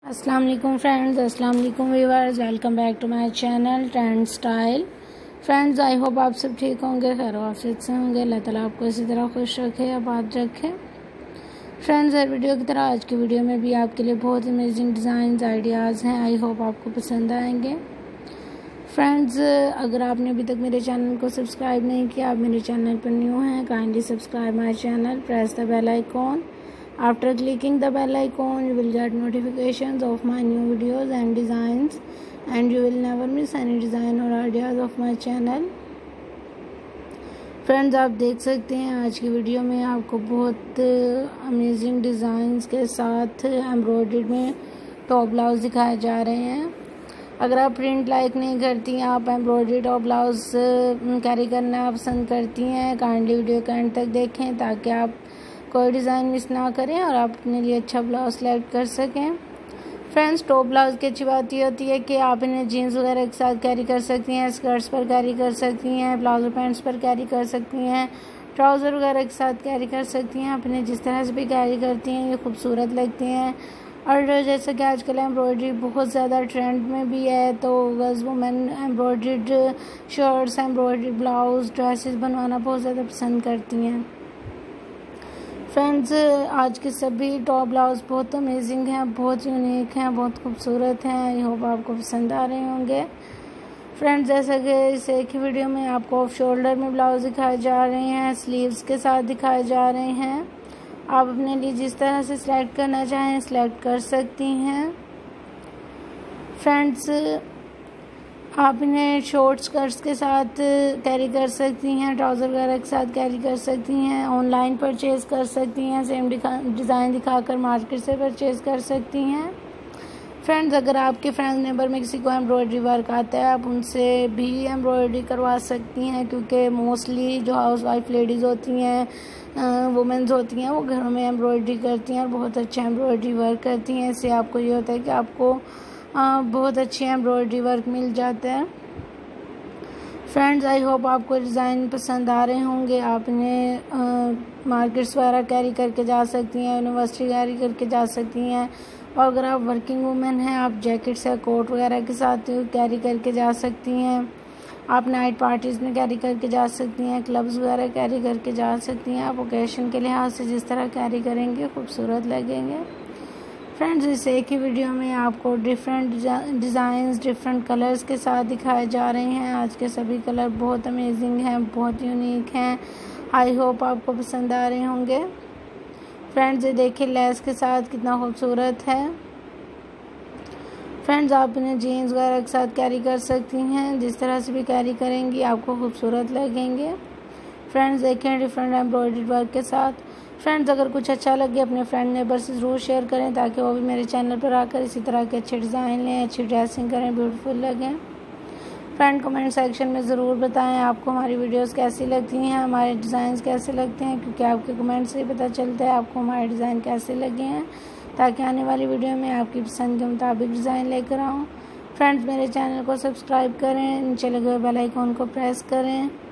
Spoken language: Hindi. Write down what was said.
अस्सलाम वालेकुम फ्रेंड्स, अस्सलाम वालेकुम viewers, welcome back to my channel Trend Style. Friends, I hope आप सब ठीक होंगे, खैर आफियत से होंगे। अल्लाह ताला आपको इसी तरह खुश रखे, आबाद रखे। फ्रेंड्स, हर वीडियो की तरह आज की वीडियो में भी आपके लिए बहुत अमेजिंग डिज़ाइन आइडियाज़ हैं। आई होप आपको पसंद आएंगे। फ्रेंड्स, अगर आपने अभी तक मेरे चैनल को सब्सक्राइब नहीं किया, आप मेरे चैनल पर न्यू हैं, kindly subscribe my channel, press the bell icon. After clicking the bell icon, you will get notifications of my new videos and designs, and you will never miss any design or ideas of my channel. Friends, आप देख सकते हैं आज की वीडियो में आपको बहुत अमेजिंग डिज़ाइंस के साथ एम्ब्रॉयडरी में टॉप ब्लाउज दिखाए जा रहे हैं। अगर आप प्रिंट लाइक नहीं करती हैं, आप एम्ब्रॉयडरी टॉप ब्लाउज कैरी करना पसंद करती हैं, काइंडली वीडियो के एंड तक देखें ताकि आप कोई डिज़ाइन मिस ना करें और आप अपने लिए अच्छा ब्लाउज सेलेक्ट कर सकें। फ्रेंड्स, टॉप ब्लाउज की अच्छी बात ये होती है कि आप इन्हें जीन्स वगैरह के साथ कैरी कर सकती हैं, स्कर्ट्स पर कैरी कर सकती हैं, प्लाजो पैंट्स पर कैरी कर सकती हैं, ट्राउज़र वगैरह के साथ कैरी कर सकती हैं। आप इन्हें जिस तरह से भी कैरी करती हैं ये खूबसूरत लगती हैं। और जैसा कि आजकल एम्ब्रॉयडरी बहुत ज़्यादा ट्रेंड में भी है, तो girls women embroidered shirts, embroidery blouse, dresses बनवाना बहुत ज़्यादा पसंद करती हैं। फ्रेंड्स, आज के सभी टॉप ब्लाउज बहुत अमेजिंग हैं, बहुत यूनिक हैं, बहुत खूबसूरत हैं। आई होप आपको पसंद आ रहे होंगे। फ्रेंड्स, जैसा कि इस एक ही वीडियो में आपको ऑफ शोल्डर में ब्लाउज दिखाए जा रहे हैं, स्लीव्स के साथ दिखाए जा रहे हैं। आप अपने लिए जिस तरह से सिलेक्ट करना चाहें सिलेक्ट कर सकती हैं। फ्रेंड्स, आप इन्हें शॉर्ट स्कर्ट्स के साथ कैरी कर सकती हैं, ट्राउज़र वगैरह के साथ कैरी कर सकती हैं, ऑनलाइन परचेज़ कर सकती हैं, सेम डिज़ाइन दिखाकर मार्केट से परचेज़ कर सकती हैं। फ्रेंड्स, अगर आपके फ्रेंड्स नेबर में किसी को एम्ब्रॉयडरी वर्क आता है, आप उनसे भी एम्ब्रॉयडरी करवा सकती हैं, क्योंकि मोस्टली जो हाउस वाइफ लेडीज़ होती हैं, वुमेन्स होती हैं, वो घरों में एम्ब्रॉयडरी करती हैं और बहुत अच्छा एम्ब्रॉयडरी वर्क करती हैं। इससे आपको ये होता है कि आपको बहुत अच्छी एम्ब्रॉयडरी वर्क मिल जाता है। फ्रेंड्स, आई होप आपको डिज़ाइन पसंद आ रहे होंगे। आप इन्हें मार्केट्स वगैरह कैरी करके जा सकती हैं, यूनिवर्सिटी कैरी करके जा सकती हैं, और अगर आप वर्किंग वुमेन हैं, आप जैकेट्स या कोट वगैरह के साथ कैरी करके जा सकती हैं। आप नाइट पार्टीज़ में कैरी करके जा सकती हैं, क्लब्स वगैरह कैरी करके जा सकती हैं। आप ओकेशन के लिहाज से जिस तरह कैरी करेंगे खूबसूरत लगेंगे। फ्रेंड्स, इस एक ही वीडियो में आपको डिफरेंट डिज़ाइंस डिफरेंट कलर्स के साथ दिखाए जा रहे हैं। आज के सभी कलर बहुत अमेजिंग हैं, बहुत यूनिक हैं। आई होप आपको पसंद आ रहे होंगे। फ्रेंड्स, ये देखिए लेस के साथ कितना खूबसूरत है। फ्रेंड्स, आप इन्हें जीन्स वगैरह के साथ कैरी कर सकती हैं, जिस तरह से भी कैरी करेंगी आपको खूबसूरत लगेंगे। फ्रेंड्स, देखें डिफरेंट एम्ब्रॉयडरी वर्क के साथ। फ्रेंड्स, अगर कुछ अच्छा लगे अपने फ्रेंड नेबर से ज़रूर शेयर करें ताकि वो भी मेरे चैनल पर आकर इसी तरह के अच्छे डिज़ाइन लें, अच्छी ड्रेसिंग करें, ब्यूटीफुल लगें। फ्रेंड, कमेंट सेक्शन में ज़रूर बताएं आपको हमारी वीडियोस कैसी लगती हैं, हमारे डिज़ाइंस कैसे लगते हैं, क्योंकि आपके कमेंट से ही पता चलता है आपको हमारे डिज़ाइन कैसे लगे हैं, ताकि आने वाली वीडियो में आपकी पसंद के मुताबिक डिज़ाइन लेकर आऊँ। फ्रेंड्स, मेरे चैनल को सब्सक्राइब करें, नीचे लगे हुए बेल आइकॉन को प्रेस करें